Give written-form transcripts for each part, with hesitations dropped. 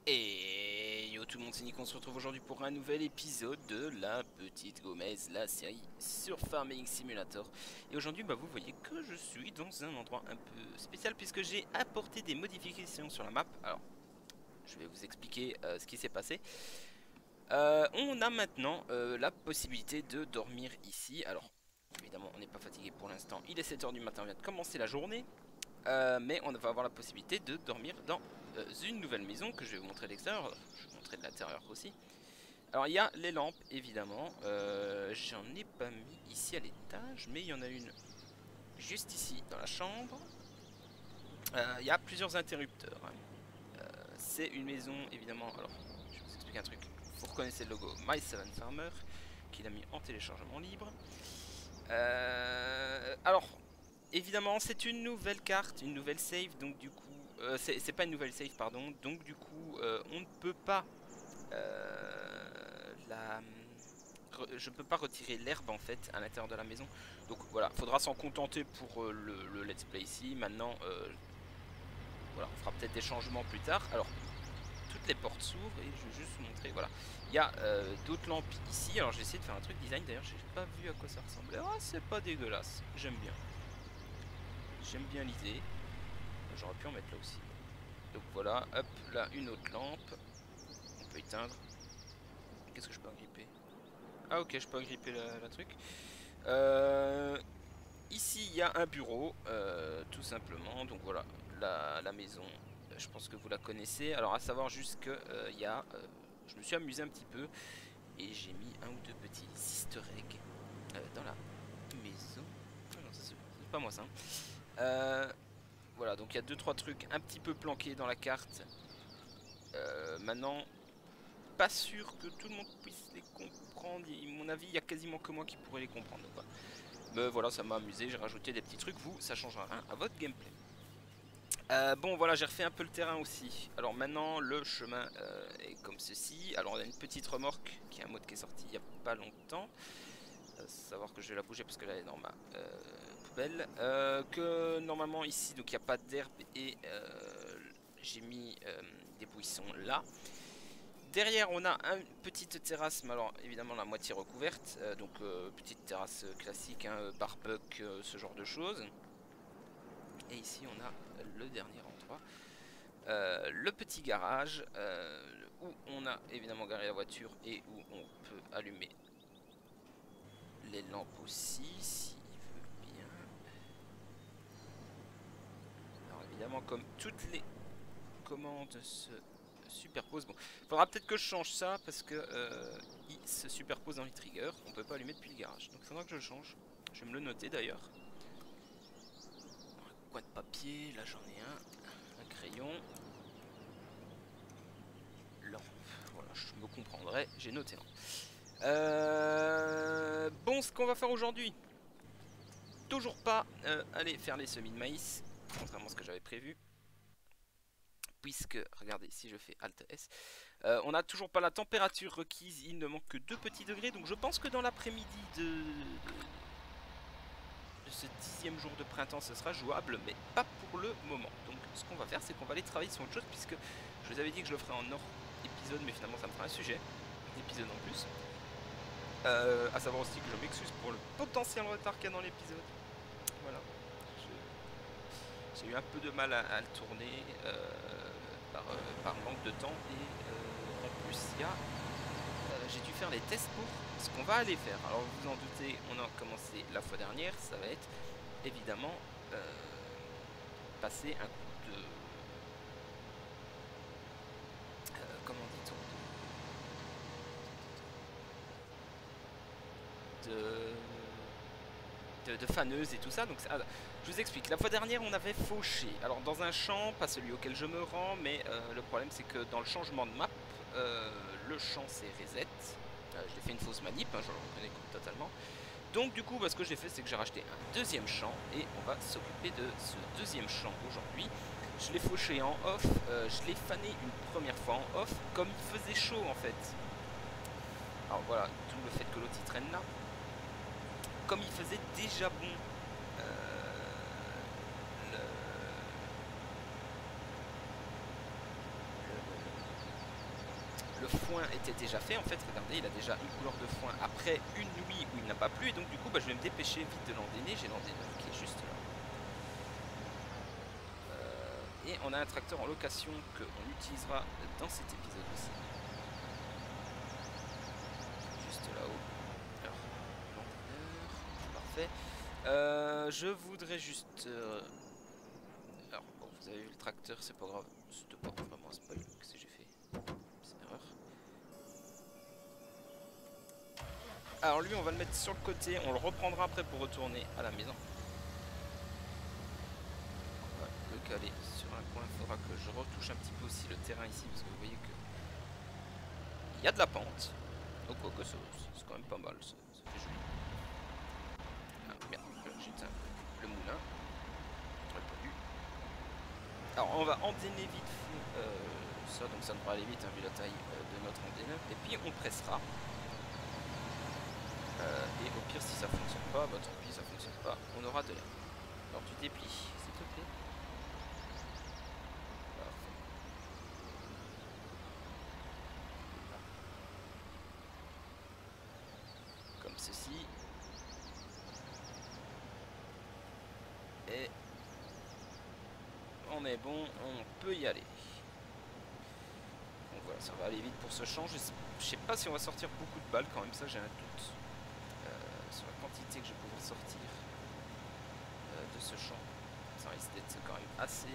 Et yo tout le monde, c'est Nick, on se retrouve aujourd'hui pour un nouvel épisode de La Petite Gomez, la série sur Farming Simulator. Et aujourd'hui, vous voyez que je suis dans un endroit un peu spécial puisque j'ai apporté des modifications sur la map. Alors, je vais vous expliquer ce qui s'est passé. On a maintenant la possibilité de dormir ici. Alors, évidemment, on n'est pas fatigué pour l'instant. Il est 7 h du matin, on vient de commencer la journée. Mais on va avoir la possibilité de dormir dans une nouvelle maison que je vais vous montrer de l'extérieur. Je vais vous montrer de l'intérieur aussi. Alors il y a les lampes évidemment. J'en ai pas mis ici à l'étage, mais il y en a une juste ici dans la chambre. Il y a plusieurs interrupteurs. C'est une maison évidemment. Alors je vais vous expliquer un truc. Vous reconnaissez le logo My Seven Farmer qu'il a mis en téléchargement libre. Alors évidemment, c'est une nouvelle carte, une nouvelle save, donc du coup, c'est pas une nouvelle save, pardon, donc du coup, on ne peut pas, je peux pas retirer l'herbe en fait à l'intérieur de la maison, donc voilà, faudra s'en contenter pour le let's play ici. Maintenant, voilà, on fera peut-être des changements plus tard. Alors, toutes les portes s'ouvrent et je vais juste vous montrer, voilà, il y a d'autres lampes ici. Alors, j'ai essayé de faire un truc design, d'ailleurs, j'ai pas vu à quoi ça ressemblait. Ah, c'est pas dégueulasse, j'aime bien. J'aime bien l'idée. J'aurais pu en mettre là aussi. Donc voilà, hop, là une autre lampe. On peut éteindre. Qu'est-ce que je peux agripper? Ah ok, je peux agripper la truc. Ici il y a un bureau, tout simplement. Donc voilà, la maison, je pense que vous la connaissez. Alors à savoir juste que il y a, je me suis amusé un petit peu et j'ai mis un ou deux petits easter eggs dans la maison. Ah non, ça c'est pas moi ça. Voilà, donc il y a 2-3 trucs un petit peu planqués dans la carte. Maintenant, pas sûr que tout le monde puisse les comprendre. À mon avis, il y a quasiment que moi qui pourrais les comprendre. Donc, voilà. Mais voilà, ça m'a amusé. J'ai rajouté des petits trucs. Vous, ça changera rien à votre gameplay. Bon, voilà, j'ai refait un peu le terrain aussi. Alors maintenant, le chemin est comme ceci. Alors, on a une petite remorque qui est un mode qui est sorti il n'y a pas longtemps. Savoir que je vais la bouger parce que là elle est dans ma poubelle. Que normalement ici, donc il n'y a pas d'herbe et j'ai mis des buissons là. Derrière on a une petite terrasse, mais alors évidemment la moitié recouverte, donc petite terrasse classique, hein, barbecue, ce genre de choses. Et ici on a le dernier endroit, le petit garage, où on a évidemment garé la voiture et où on peut allumer les lampes aussi, s'il veut bien. Alors évidemment comme toutes les commandes se superposent, bon, faudra peut-être que je change ça parce que il se superpose dans les triggers, on peut pas allumer depuis le garage, donc il faudra que je le change. Je vais me le noter d'ailleurs. Un coin de papier, là j'en ai un crayon, lampe, voilà, je me comprendrai, j'ai noté non. Bon, ce qu'on va faire aujourd'hui, toujours pas aller faire les semis de maïs, contrairement à ce que j'avais prévu. Puisque, regardez, si je fais Alt S, on n'a toujours pas la température requise, il ne manque que 2 petits degrés, donc je pense que dans l'après-midi de ce 10e jour de printemps, ce sera jouable, mais pas pour le moment. Donc ce qu'on va faire, c'est qu'on va aller travailler sur autre chose, puisque je vous avais dit que je le ferai en hors épisode, mais finalement ça me fera un sujet d'épisode en plus. À savoir aussi que je m'excuse pour le potentiel retard qu'il y a dans l'épisode. Voilà. J'ai eu un peu de mal à le tourner par manque de temps et en plus j'ai dû faire les tests pour ce qu'on va aller faire. Alors vous en doutez, on a commencé la fois dernière, ça va être évidemment passer un coup de comment dit-on de faneuse et tout ça. Donc je vous explique, la fois dernière on avait fauché, alors dans un champ, pas celui auquel je me rends, mais le problème c'est que dans le changement de map, le champ c'est reset. J'ai fait une fausse manip, hein, je le reconnais totalement. Donc du coup, ce que j'ai fait, c'est que j'ai racheté un deuxième champ et on va s'occuper de ce deuxième champ aujourd'hui. Je l'ai fauché en off, je l'ai fané une première fois en off, comme il faisait chaud en fait. Alors voilà, tout le fait que l'autre il traîne là. Comme il faisait déjà bon, le foin était déjà fait. En fait, regardez, il a déjà une couleur de foin après une nuit où il n'a pas plu. Et donc du coup, bah, je vais me dépêcher vite de l'endéner. J'ai l'endéneur qui est juste là. Et on a un tracteur en location qu'on utilisera dans cet épisode aussi. Juste là-haut. Alors, l'endéneur, parfait. Je voudrais juste... alors, bon, vous avez vu le tracteur, c'est pas grave. C'était pas vraiment un spoil. Qu'est-ce que j'ai fait? C'est une erreur. Alors lui, on va le mettre sur le côté. On le reprendra après pour retourner à la maison. On va le caler sur un coin. Il faudra que je retouche un petit peu aussi le terrain ici. Parce que vous voyez que... il y a de la pente. Donc quoi que c'est quand même pas mal. Ça fait joli. Ah merde, j'éteins un peu le moulin. J'aurais pas dû. Alors on va endéner vite fait ça, donc ça devrait aller vite hein, vu la taille de notre endéneur. Et puis on pressera. Et au pire si ça fonctionne pas, bah tant pis ça fonctionne pas, on aura de l'air. Alors tu déplies s'il te plaît. Parfait. Comme ceci. Et on est bon, on peut y aller. Donc voilà, ça va aller vite pour ce champ. Je sais pas si on va sortir beaucoup de balles quand même, ça j'ai un doute. Sur la quantité que je vais pouvoir sortir de ce champ. Ça risque d'être quand même assez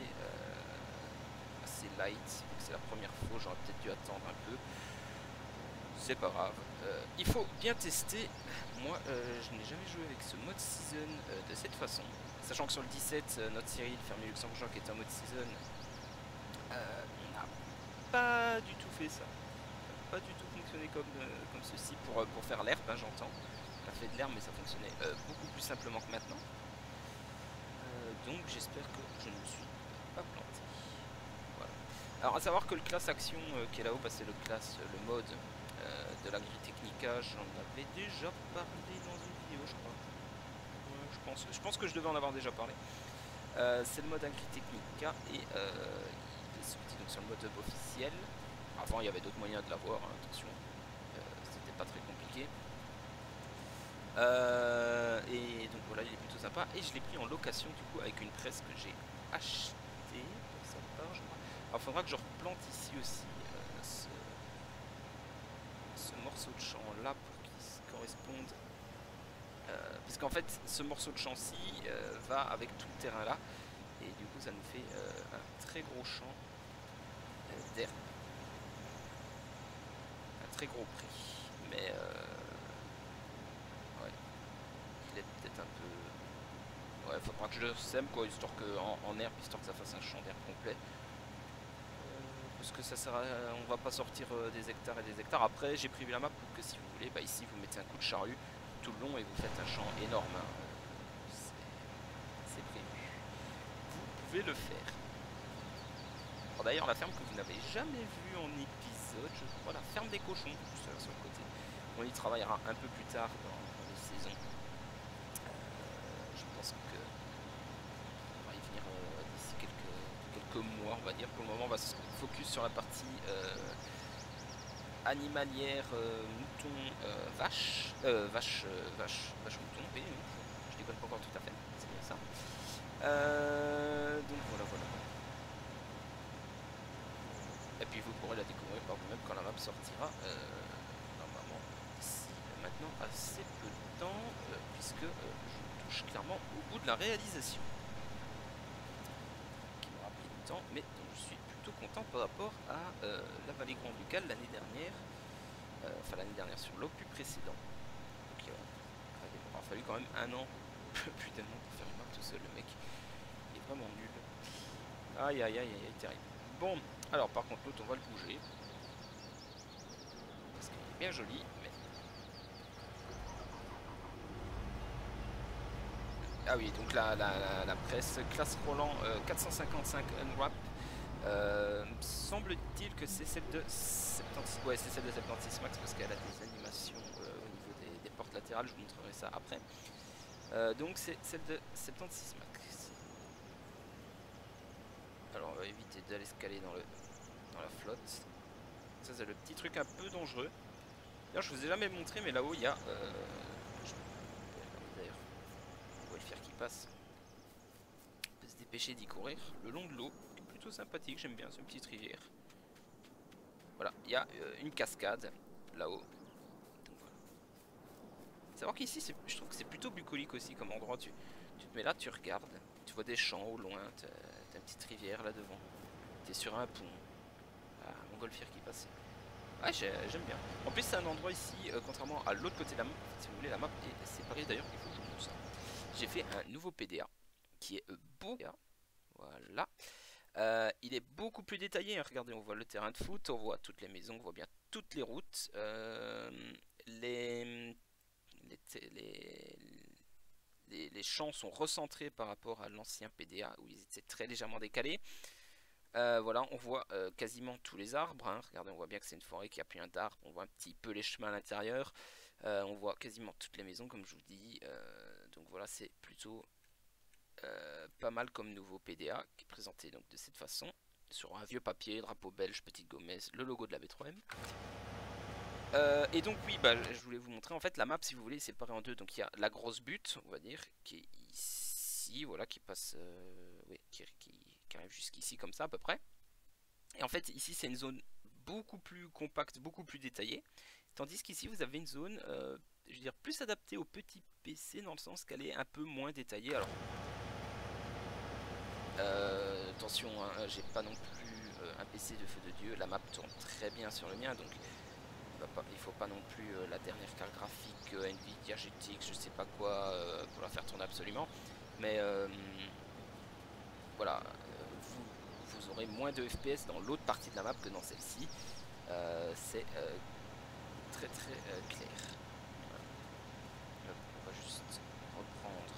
light. C'est la première fois, j'aurais peut-être dû attendre un peu. C'est pas grave. Il faut bien tester. Moi, je n'ai jamais joué avec ce mode season de cette façon. Sachant que sur le 17, notre série, le fermier luxembourgeois, qui est un mode season, on n'a pas du tout fait ça. Pas du tout fonctionné comme ceci pour faire l'herbe, hein, j'entends. On a fait de l'herbe, mais ça fonctionnait beaucoup plus simplement que maintenant. Donc j'espère que je ne me suis pas planté. Voilà. Alors à savoir que le classe action qui est là-haut, bah, c'est le mode de l'Agritechnica. J'en avais déjà parlé dans une vidéo, je crois. Ouais, je pense que je devais en avoir déjà parlé. C'est le mode Agritechnica et il est sorti donc sur le mode officiel. Avant il y avait d'autres moyens de l'avoir, hein, attention. C'était pas très compliqué. Et donc voilà, il est plutôt sympa. Et je l'ai pris en location du coup avec une presse que j'ai achetée pour sa part, je crois. Alors il faudra que je replante ici aussi ce morceau de champ là pour qu'il corresponde. Parce qu'en fait, ce morceau de champ-ci va avec tout le terrain là. Et du coup, ça nous fait un très gros champ d'herbe. Un très gros prix. Mais ouais, il est peut-être un peu... ouais, faudra que je le sème quoi, histoire que en herbe, histoire que ça fasse un champ d'herbe complet. Parce que ça sert à... on va pas sortir des hectares et des hectares. Après, j'ai prévu la map pour que si vous voulez, bah ici vous mettez un coup de charrue tout le long et vous faites un champ énorme. Hein. C'est prévu. Vous pouvez le faire. D'ailleurs, la ferme que vous n'avez jamais vue en épisode, je crois, la ferme des cochons, juste là sur le côté. On y travaillera un peu plus tard dans les saisons. Je pense que on va y venir d'ici quelques mois, on va dire. Pour le moment, on va se focus sur la partie animalière, mouton, vache, vache, mouton, oui, je déconne pas encore tout à fait, c'est bien ça. Donc voilà. Et puis vous pourrez la découvrir par vous-même quand la map sortira, normalement d'ici maintenant assez peu de temps, puisque je touche clairement au bout de la réalisation. Qui m'aura pris du temps, mais dont je suis plutôt content par rapport à la vallée Grand-Ducal l'année dernière, enfin l'année dernière sur l'opus précédent. Donc il aura fallu quand même un an, plus d'un an pour faire une map tout seul, le mec il est vraiment nul. Aïe, terrible. Bon, alors par contre l'autre on va le bouger. Parce qu'il est bien joli, mais... ah oui, donc la presse classe Roland 455 Unwrap. Semble-t-il que c'est celle de 76... ouais, c'est celle de 76 Max parce qu'elle a des animations au niveau des portes latérales, je vous montrerai ça après. Donc c'est celle de 76 Max. Alors on va éviter d'aller se caler dans la flotte. Ça c'est le petit truc un peu dangereux. D'ailleurs je vous ai jamais montré mais là-haut il y a... D'ailleurs, on voit le fer qui passe. On peut se dépêcher d'y courir le long de l'eau. Qui est plutôt sympathique, j'aime bien cette petite rivière. Voilà, il y a une cascade là-haut. Savoir qu'ici, je trouve que c'est plutôt bucolique aussi comme endroit. Tu te mets là, tu regardes, tu vois des champs au loin, t'as une petite rivière là devant. T'es sur un pont. Ah, montgolfière qui passe. Ouais, j'aime bien. En plus, c'est un endroit ici, contrairement à l'autre côté de la map, si vous voulez, la map est séparée d'ailleurs. Il faut que je vous montre ça. J'ai fait un nouveau PDA qui est beau. Voilà. Il est beaucoup plus détaillé. Hein. Regardez, on voit le terrain de foot, on voit toutes les maisons, on voit bien toutes les routes. Les champs sont recentrés par rapport à l'ancien PDA où ils étaient très légèrement décalés. Voilà, on voit quasiment tous les arbres. Hein. Regardez, on voit bien que c'est une forêt qui a plein d'arbres. On voit un petit peu les chemins à l'intérieur. On voit quasiment toutes les maisons, comme je vous dis. Donc voilà, c'est plutôt pas mal comme nouveau PDA qui est présenté donc de cette façon. Sur un vieux papier, drapeau belge, petite gommesse, le logo de la B3M. Et donc oui, bah, je voulais vous montrer en fait la map si vous voulez séparée en deux. Donc il y a la grosse butte, on va dire, qui est ici, voilà, qui passe, oui, qui arrive jusqu'ici comme ça à peu près. Et en fait ici c'est une zone beaucoup plus compacte, beaucoup plus détaillée. Tandis qu'ici vous avez une zone, je veux dire, plus adaptée aux petits PC dans le sens qu'elle est un peu moins détaillée. Alors attention, hein, j'ai pas non plus un PC de feu de Dieu. La map tourne très bien sur le mien, donc il faut pas non plus la dernière carte graphique Nvidia GTX, je sais pas quoi, pour la faire tourner absolument. Mais voilà, vous aurez moins de FPS dans l'autre partie de la map que dans celle-ci. C'est très clair. Voilà. On va juste reprendre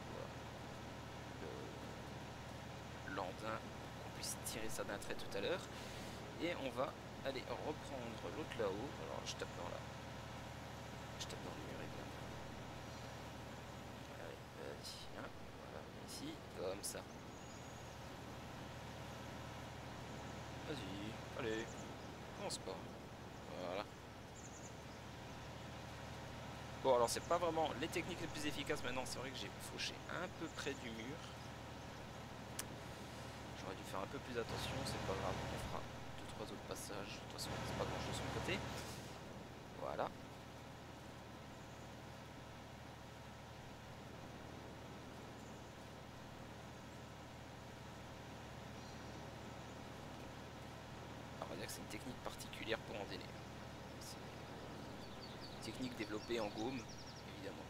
l'andin, qu'on puisse tirer ça d'un trait tout à l'heure. Et on va aller reprendre l'autre là-haut. Alors je tape dans là. Je tape dans le mur évidemment. Allez, vas-y. Hein. Voilà, ici, comme ça. Vas-y, allez. Commence pas. Voilà. Bon alors c'est pas vraiment les techniques les plus efficaces maintenant. C'est vrai que j'ai fauché un peu près du mur. J'aurais dû faire un peu plus attention. C'est pas grave, on fera 2-3 autres passages. De toute façon c'est pas grand chose de son côté. Voilà. Alors, on va dire que c'est une technique particulière pour endeler. C'est une technique développée en Gaume, évidemment.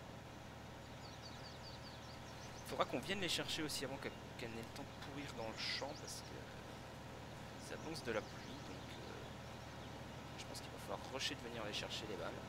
Il faudra qu'on vienne les chercher aussi avant qu'elle n'ait le temps de pourrir dans le champ parce que ça annonce de la pluie. Donc je pense qu'il va falloir rusher de venir aller chercher les balles.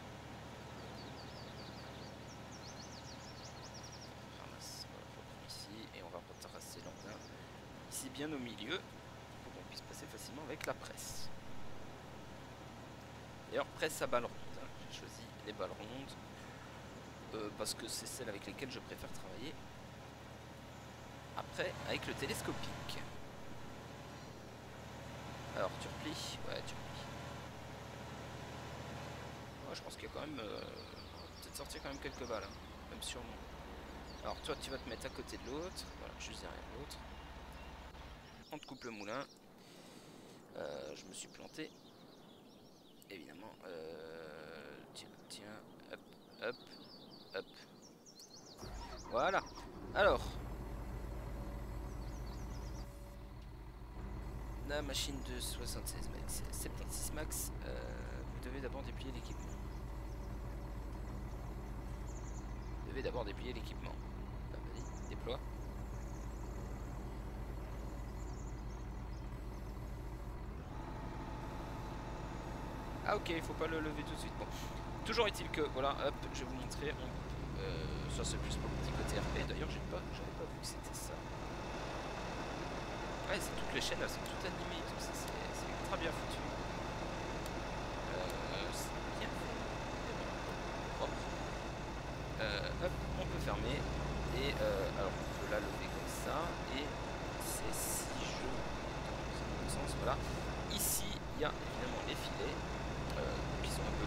Ramasse, voilà, faut prendre ici et on va retracer l'andin ici bien au milieu pour qu'on puisse passer facilement avec la presse. D'ailleurs presse à balles rondes, hein. J'ai choisi les balles rondes parce que c'est celles avec lesquelles je préfère travailler. Après avec le télescopique. Alors tu replies, ouais tu replies. Ouais, je pense qu'il y a quand même peut-être sortir quand même quelques balles, hein. Même sûrement. Alors toi tu vas te mettre à côté de l'autre, voilà, juste derrière l'autre. On te coupe le moulin. Je me suis planté. Évidemment. Tiens, hop, hop, hop. Voilà. Alors. La machine de 76 max, 76 max, vous devez d'abord déplier l'équipement. Vous devez d'abord déplier l'équipement. Vas-y, déploie. Ah ok, il faut pas le lever tout de suite. Bon, toujours est-il que, voilà, hop, je vais vous montrer. Ça c'est plus pour le petit côté RP. D'ailleurs, j'avais pas vu que c'était ça. Ouais, c'est toutes les chaînes, elles sont toutes animées et tout, c'est ultra bien foutu. C'est bien fait. Propre. Hop, on peut fermer. Et alors on peut la lever comme ça. Et c'est si je dans le sens, voilà. Ici, il y a évidemment les filets.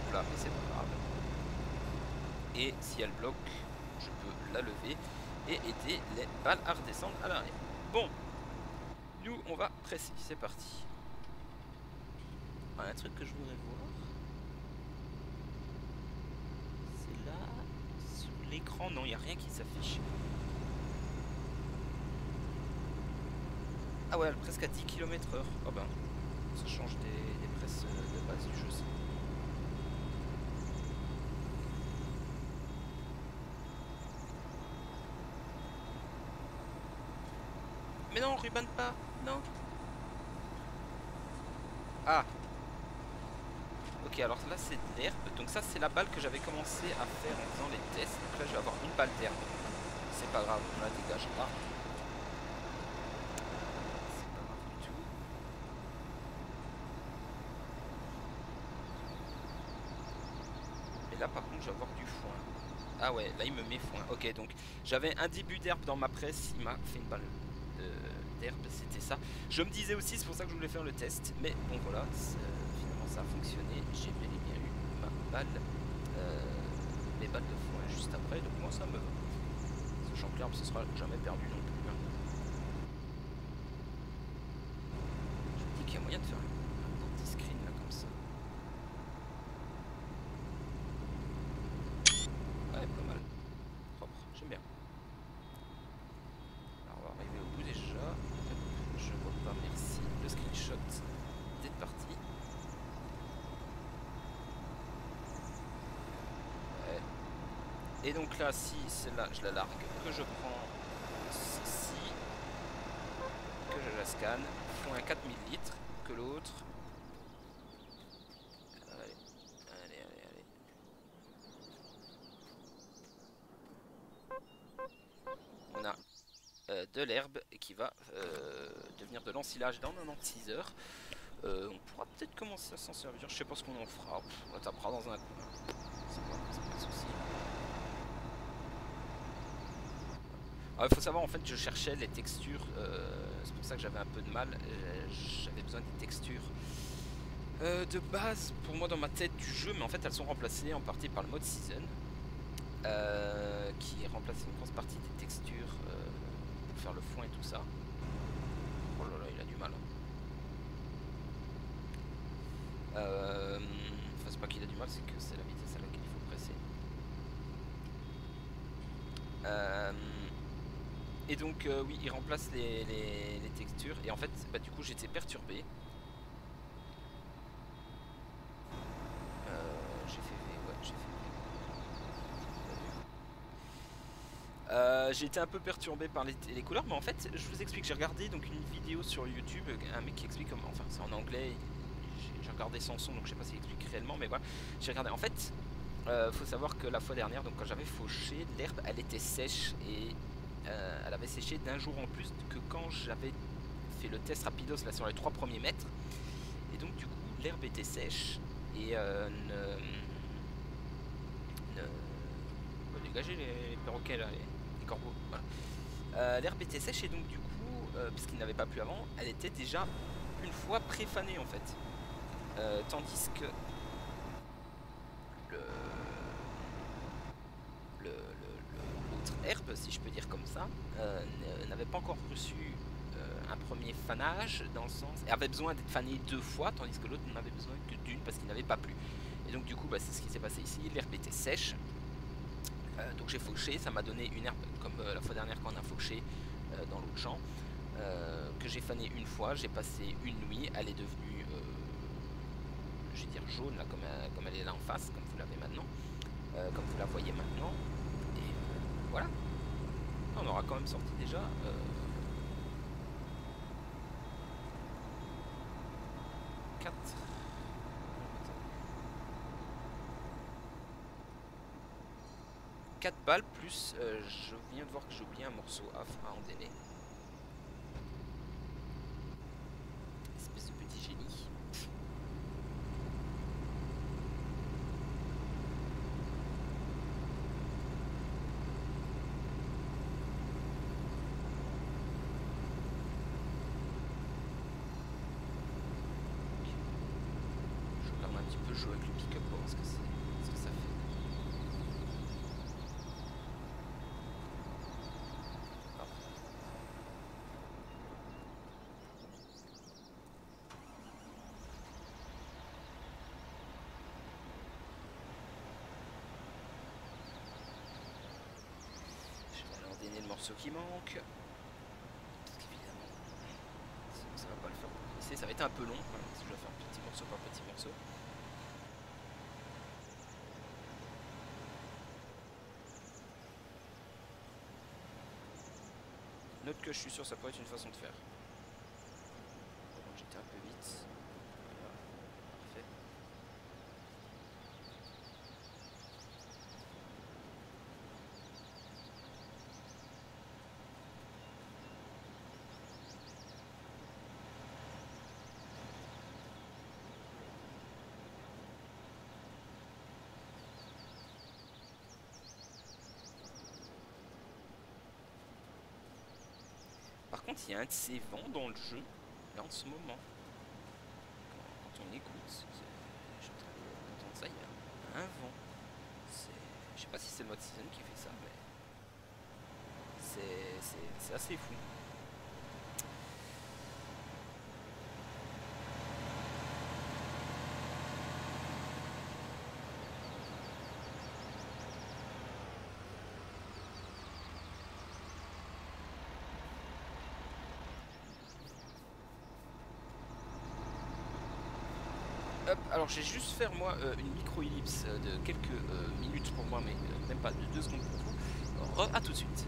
plat, mais c'est pas grave. Et si elle bloque, je peux la lever et aider les balles à redescendre à l'arrière. Bon, nous on va presser, c'est parti. Un truc que je voudrais voir, c'est là, sur l'écran, non, il n'y a rien qui s'affiche. Ah ouais, elle est presque à 10 km/h. Oh ben, ça change des presses de base du jeu. Ça. Mais non, ruban pas, non. Ah. Ok, alors là c'est de l'herbe. Donc ça c'est la balle que j'avais commencé à faire en faisant les tests. Donc là je vais avoir une balle d'herbe. C'est pas grave, on la dégage pas. C'est pas grave du tout. Mais là par contre je vais avoir du foin. Ah ouais, là il me met foin. Ok, donc j'avais un début d'herbe dans ma presse. Il m'a fait une balle d'herbe, c'était ça. Je me disais aussi, c'est pour ça que je voulais faire le test. Mais bon voilà, finalement ça a fonctionné. J'ai bel et bien eu ma balle, mes balles de foin juste après. Donc moi ça me va. Sachant que l'herbe ce sera jamais perdu non plus. Hein. Je me dis qu'il y a moyen de faire un petit screen là comme ça. Ouais, pas mal. Propre, j'aime bien. Alors on va arriver au bout déjà. Je vois pas, merci. Le screenshot d'être parti. Ouais. Et donc là, si celle-là, je la largue, que je prends ceci, que je la scanne, font un 4000 litres, que l'autre. Allez, allez, allez, allez. On a de l'herbe qui va devenir de l'ensilage dans 96 heures. On pourra peut-être commencer à s'en servir. Je sais pas ce qu'on en fera. On la tapera dans un coin. C'est pas de souci. Il faut savoir en fait, je cherchais les textures. C'est pour ça que j'avais un peu de mal. J'avais besoin des textures de base pour moi dans ma tête du jeu, mais en fait elles sont remplacées en partie par le mode season, qui remplace une grosse partie des textures pour faire le foin et tout ça. Oh là là, il a du mal. Enfin, c'est pas qu'il a du mal, c'est que c'est la vitesse à laquelle il faut presser. Et donc oui, il remplace les textures. Et en fait, bah, du coup, j'étais perturbé. J'ai fait V, ouais, j'ai fait V. J'ai été un peu perturbé par les couleurs, mais en fait, je vous explique. J'ai regardé donc une vidéo sur YouTube, un mec qui explique comment. Enfin, c'est en anglais. J'ai regardé sans son, donc je sais pas s'il explique réellement, mais voilà. J'ai regardé. En fait, faut savoir que la fois dernière, donc quand j'avais fauché, l'herbe, elle était sèche et elle avait séché d'un jour en plus que quand j'avais fait le test rapidos là sur les 3 premiers mètres. Et donc du coup, l'herbe était sèche et on va dégager les perroquets là, les corbeaux. Voilà. L'herbe était sèche et donc du coup, puisqu'il n'avait pas plu avant, elle était déjà une fois préfanée en fait. Tandis que l'autre herbe, si je peux dire comme ça, n'avait pas encore reçu un premier fanage, dans le sens, elle avait besoin d'être fanée 2 fois, tandis que l'autre n'avait besoin que d'une parce qu'il n'avait pas plu. Et donc du coup, bah, c'est ce qui s'est passé ici. L'herbe était sèche, donc j'ai fauché, ça m'a donné une herbe comme la fois dernière quand on a fauché dans l'autre champ, que j'ai fané une fois. J'ai passé une nuit, elle est devenue je vais dire jaune là, comme elle est là en face, comme vous l'avez maintenant, comme vous la voyez maintenant. Et voilà, on aura quand même sorti déjà 4 balles plus je viens de voir que j'ai oublié un morceau à endainer. Espèce de petit génie. joue avec le pick-up pour voir ce que ça fait. Je vais aller ordonner le morceau qui manque. Parce qu'évidemment, sinon ça va pas le faire. Ici, ça va être un peu long, voilà, si je dois faire petit morceau par petit morceau. Note que je suis sûr, ça pourrait être une façon de faire. Bon, j'étais un peu vite. Voilà, parfait. Par contre, il y a un de ces vents dans le jeu, là en ce moment. Quand on écoute, je suis en train d'entendre ça, il y a un vent. Je sais pas si c'est le mode season qui fait ça, mais c'est assez fou. Hop, alors j'ai juste faire moi une micro-ellipse de quelques minutes pour moi, mais même pas de 2 secondes pour vous. À tout de suite.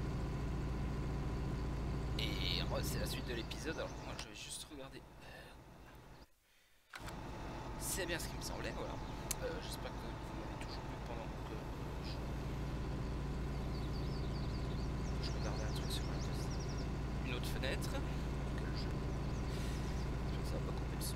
Et c'est la suite de l'épisode, alors moi je vais juste regarder. C'est bien ce qui me semblait, voilà. J'espère que vous m'avez toujours vu pendant que je regardais un truc sur une autre fenêtre. Que ça va pas couper le son.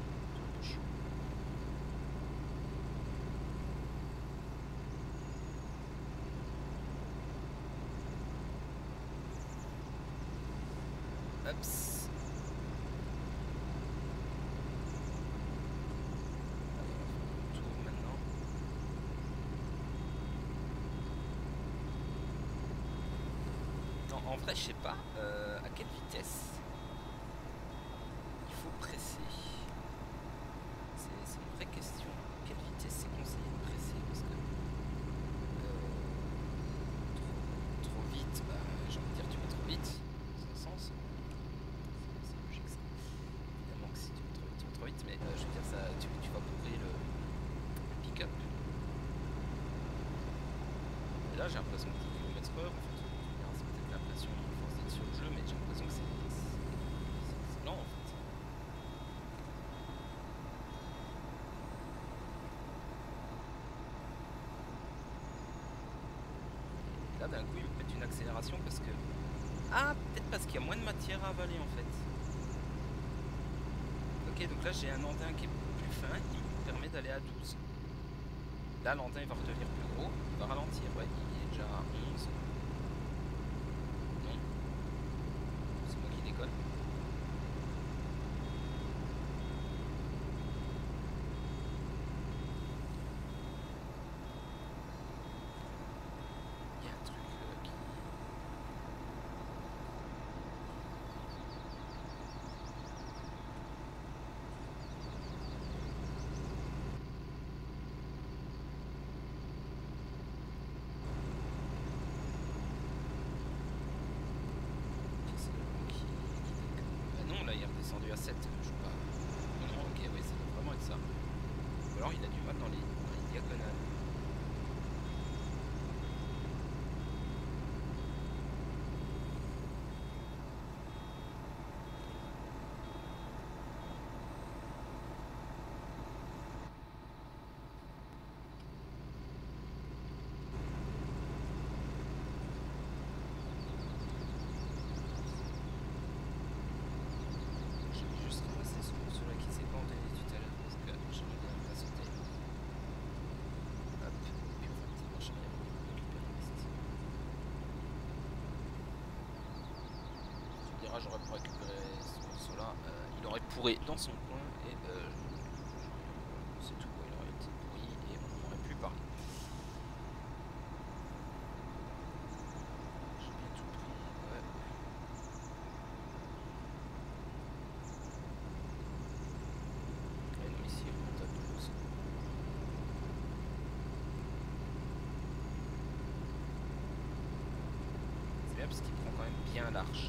Ups. Allez, on va faire le tour maintenant. Non, en vrai, je sais pas à quelle vitesse il faut presser. C'est une vraie question. À quelle vitesse c'est conseillé de presser? Parce que trop vite, bah, j'ai envie de dire tu vas trop vite. C'est un sens. C'est logique ça. Évidemment que si tu vas trop vite, tu vas trop vite, mais je veux dire ça, tu vas bourrer le pick-up. Et là j'ai l'impression que 10 km/h en fait. C'est peut-être l'impression à force d'être sur le jeu, mais j'ai l'impression que c'est lent en fait. Et là d'un coup il me pète une accélération parce que... Ah, peut-être parce qu'il y a moins de matière à avaler en fait. Ok, donc là j'ai un andin qui est plus fin, il me permet d'aller à 12. Là l'andin il va redevenir plus gros, il va ralentir, ouais, il est déjà à 11. Non. C'est moi qui déconne. Il y a un truc qui... Non, là il est redescendu à 7, je sais pas. Non, ok, oui, ça doit vraiment être ça. Ou alors il a du mal dans les diagonales. J'ai juste ramassé celui-là qui s'est pas entonné tout à l'heure parce que j'en ai bien pas sauté. Hop, puis on va petit marcher bien pour récupérer le reste. Tu me diras, j'aurais pu récupérer ce morceau-là. Il aurait pourré dans son coin et c'est tout, quoi. Il aurait été pourri. bien parce qu'il prend quand même bien large.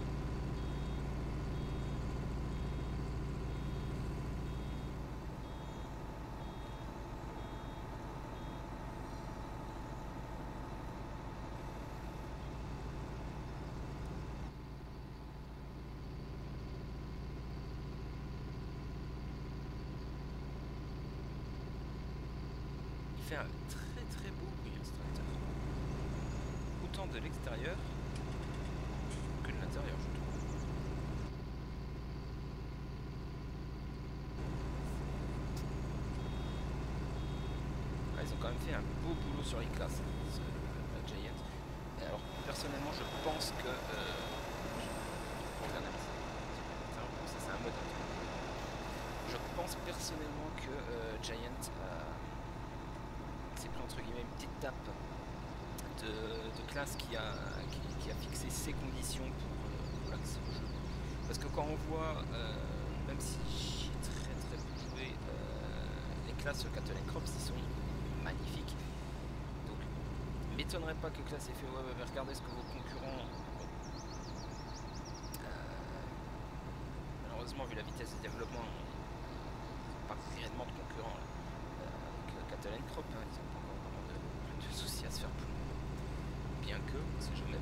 Il fait un très beau bruit, ce tracteur. Autant de l'extérieur que de l'intérieur, je trouve. Ah, ils ont quand même fait un beau boulot sur les classes, la Giant. Et alors, personnellement, je pense que... ça c'est un mode. Je pense personnellement que Giant s'est pris entre guillemets une petite tape de classe qui a fixé ses conditions pour l'accès au jeu. Parce que quand on voit, même si j'ai très peu joué, les classes sur Cattle and Crops, ils sont magnifiques. Donc, m'étonnerait pas que classe ait fait ouais, mais regardez ce que vos concurrents. Malheureusement, vu la vitesse de développement, pas réellement de concurrents avec Cattle and Crop, hein, ils n'ont pas encore vraiment de soucis à se faire plus. Bien que, on sait jamais.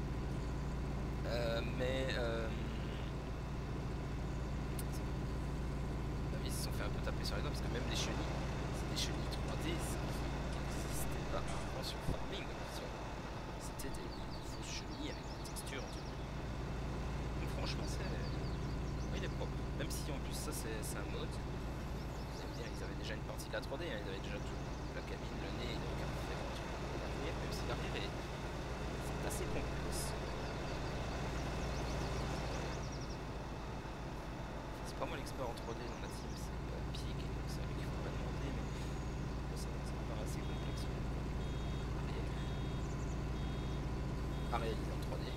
Ils se sont fait un peu taper sur les doigts parce que même les chenilles, c'est des chenilles 3D, ça n'existait pas avant sur Farming. C'était des fausses chenilles avec des textures. Donc franchement, il est propre. Même si en plus ça c'est un mode. Vous allez me dire, ils avaient déjà une partie de la 3D, hein, ils avaient déjà tout, la cabine, le nez, donc l'arrière, même si l'arrière est assez complexe. C'est pas moi l'expert en 3D dans la team, c'est Pig, donc c'est avec qui il faut pas demander, mais ça me paraît assez complexe. À réaliser en 3D.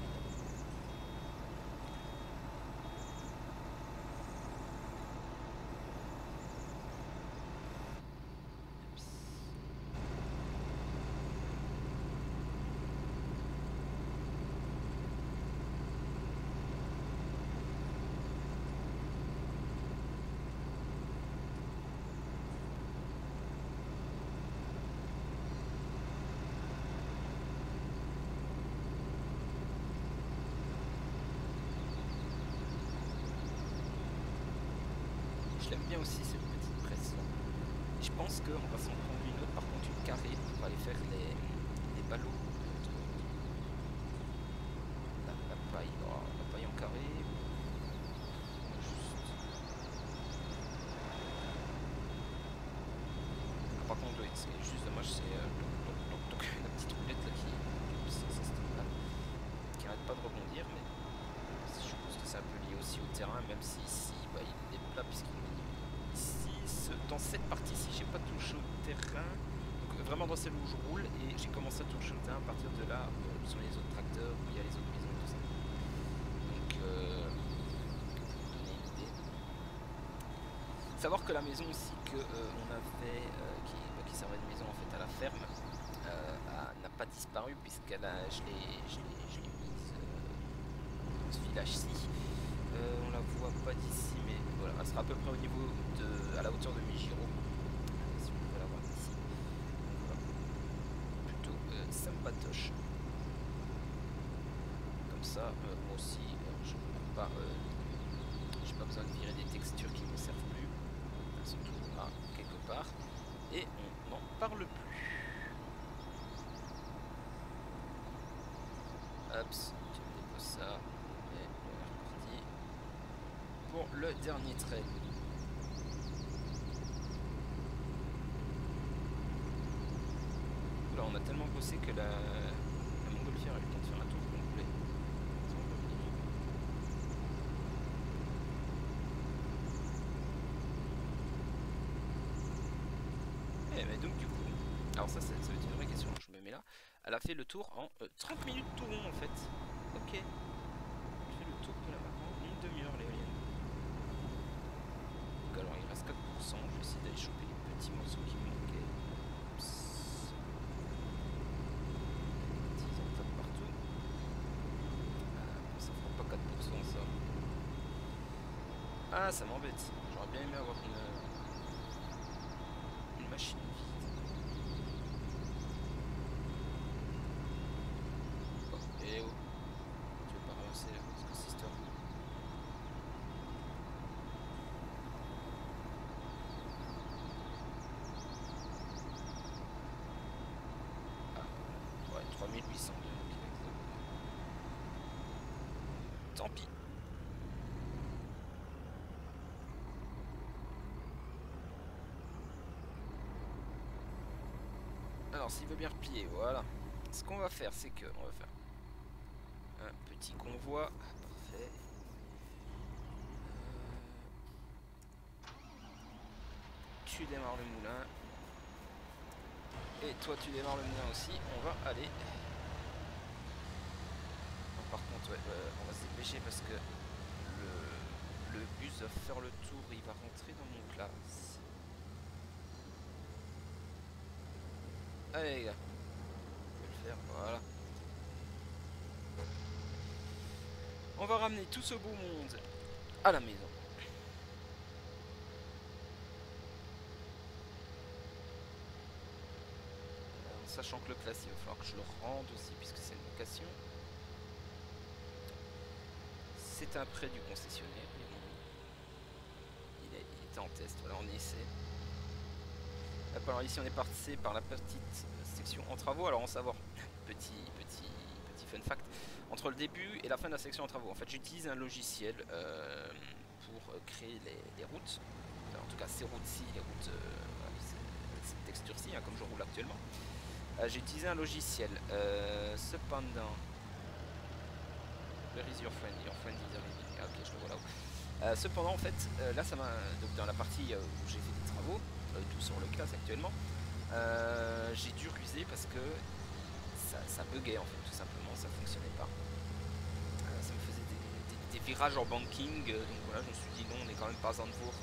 Je l'aime bien aussi cette petite presse là. Je pense qu'on va s'en prendre une autre, par contre une carrée pour aller faire les ballots la paille, la paille en carré. Par contre oui, c'est juste dommage, c'est la petite roulette là qui arrête pas de rebondir, mais je pense que c'est un peu lié aussi au terrain, même si ici bah, il est plat puisqu'il ici, dans cette partie-ci, j'ai pas touché au terrain. Donc, vraiment dans celle où je roule, et j'ai commencé à toucher au terrain à partir de là, sur les autres tracteurs, où il y a les autres maisons et tout ça. Donc, pour vous donner une idée. Savoir que la maison aussi que on avait, qui servait de maison en fait à la ferme, n'a pas disparu puisqu'elle je l'ai mise dans ce village-ci. On la voit pas d'ici, mais voilà, elle sera à peu près au niveau à la hauteur de Mijiro. Si vous pouvez la voir ici. Voilà. Plutôt sympatoche. Comme ça, moi aussi, je n'ai pas, j'ai pas besoin de virer des textures qui ne me servent plus. Elles sont toujours là, quelque part. Et on n'en parle plus. Hop, tu me déposes ça. Et on est reparti pour le dernier trail. Là, on a tellement bossé que la montgolfière a eu le temps de faire un tour complet. Mais donc du coup, alors ça va être une vraie question, je me mets là. Elle a fait le tour en 30 minutes tout rond en fait. Ok. Elle fait le tour de là maintenant, une demi-heure l'éolienne. Donc alors il reste 4%, je vais essayer d'aller choper les petits morceaux qui me manquaient. Petits en top partout. Ah, ça m'embête. J'aurais bien aimé avoir une machine vide. Oh, eh oh. Tu veux pas ramasser là, c'est quoi cette histoire? Ah, ouais, 3802. Tant pis. Alors, s'il veut bien replier, voilà. Ce qu'on va faire, c'est que on va faire un petit convoi. Parfait. Tu démarres le moulin. Et toi, tu démarres le moulin aussi. On va aller. Bon, par contre, ouais, on va se dépêcher parce que le bus va faire le tour. Il va rentrer dans mon classe. Allez, les gars. Je vais le faire. Voilà. On va ramener tout ce beau monde à la maison. Sachant que le classe, il va falloir que je le rende aussi puisque c'est une location. C'est un prêt du concessionnaire. Il était en test, voilà, on essaie. Alors ici on est passé par la petite section en travaux. Alors en savoir, petit fun fact, entre le début et la fin de la section en travaux, en fait j'utilise un logiciel pour créer les routes. En tout cas ces routes-ci, les routes, cette texture-ci, hein, comme je roule actuellement. J'ai utilisé un logiciel. Cependant, where is your friend? Your friend is arriving. Ah, ok, je le vois là-haut. Cependant, en fait, là, ça m'a. Donc, dans la partie où j'ai fait des travaux, tout sur le classe actuellement, j'ai dû ruser parce que ça buguait en fait, tout simplement, ça fonctionnait pas. Ça me faisait des virages en banking, donc voilà, je me suis dit non, on n'est quand même pas en Zandvoort.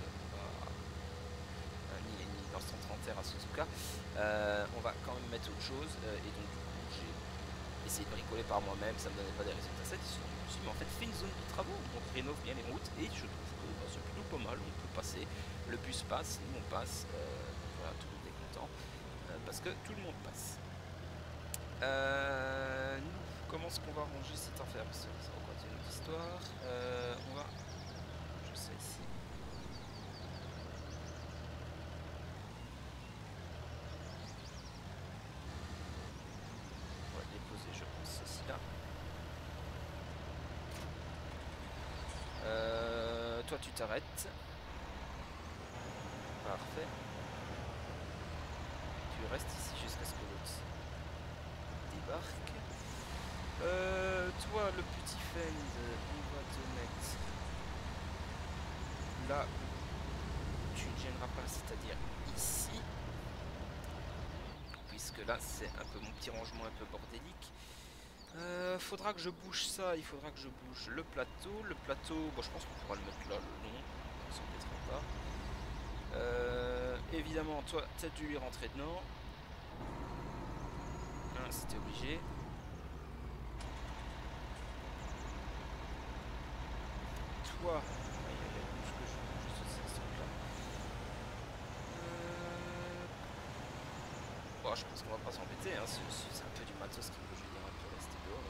Ni dans 130 à Suzuka. On va quand même mettre autre chose et donc du coup j'ai essayé de bricoler par moi-même, ça me donnait pas des résultats satisfaisants. Je me suis dit mais en fait fais une zone de travaux où on rénove bien les routes et je trouve que c'est plutôt pas mal, on peut passer, le bus passe, nous on passe, voilà, tout le monde est content parce que tout le monde passe. Nous, comment est-ce qu'on va ranger cette affaire? Parce que ça va continuer notre histoire. On va, je sais ici. On va déposer, je pense, ceci là. Toi, tu t'arrêtes. Parfait. Tu restes ici jusqu'à ce que l'autre débarque. Toi, le petit Fend, on va te mettre là où tu ne gêneras pas, c'est-à-dire ici. Puisque là, c'est un peu mon petit rangement un peu bordélique. Faudra que je bouge ça, il faudra que je bouge le plateau. Le plateau, bon, je pense qu'on pourra le mettre là, le nom, on s'embêtera pas. Évidemment, toi, tu as dû lui rentrer dedans. Hein, c'était obligé. Toi, bon, je pense qu'on va pas s'embêter, hein. C'est un peu du matos qui veut, je veux dire, un peu rester dehors.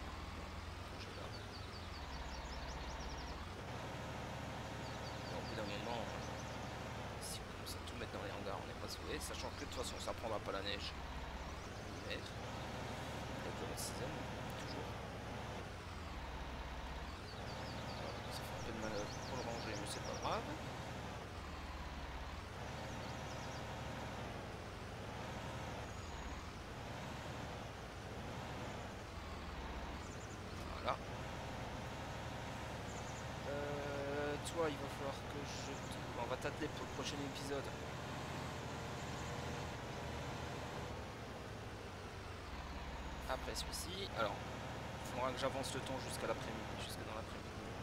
Au bout d'un moment, si on commence à tout mettre dans les hangars, on n'est pas sauvé, sachant que de toute façon ça prendra pas la neige. L'hiver. Avec le mode season, toujours. Alors, ça fait un peu de manœuvre pour le ranger, mais c'est pas grave. Voilà. Toi, il va falloir que je te... On va t'atteler pour le prochain épisode. Après celui-ci. Alors, il faudra que j'avance le temps jusqu'à l'après-midi, jusqu'à dans l'après-midi.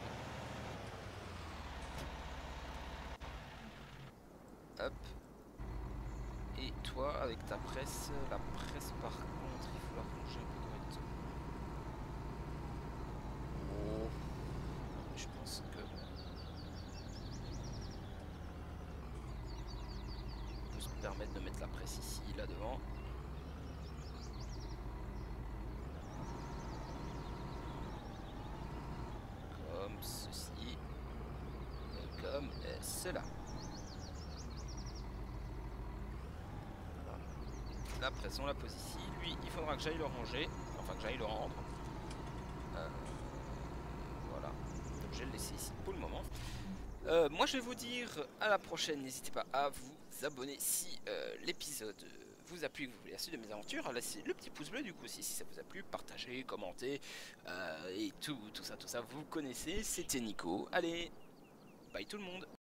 Hop. Et toi, avec ta presse, la presse par contre, il faut la ranger un peu correctement. Oh. Je pense que... permettre de mettre la presse ici, là devant. Comme ceci. Et comme cela. Voilà. La presse, on la pose ici. Lui, il faudra que j'aille le ranger. Enfin, que j'aille le rendre. Voilà. Donc, je vais le laisser ici pour le moment. Moi, je vais vous dire à la prochaine. N'hésitez pas à vous abonner si l'épisode vous a plu, que vous voulez la suite de mes aventures. Laissez le petit pouce bleu du coup si ça vous a plu. Partagez, commentez et tout ça, vous connaissez. C'était Nico. Allez, bye tout le monde.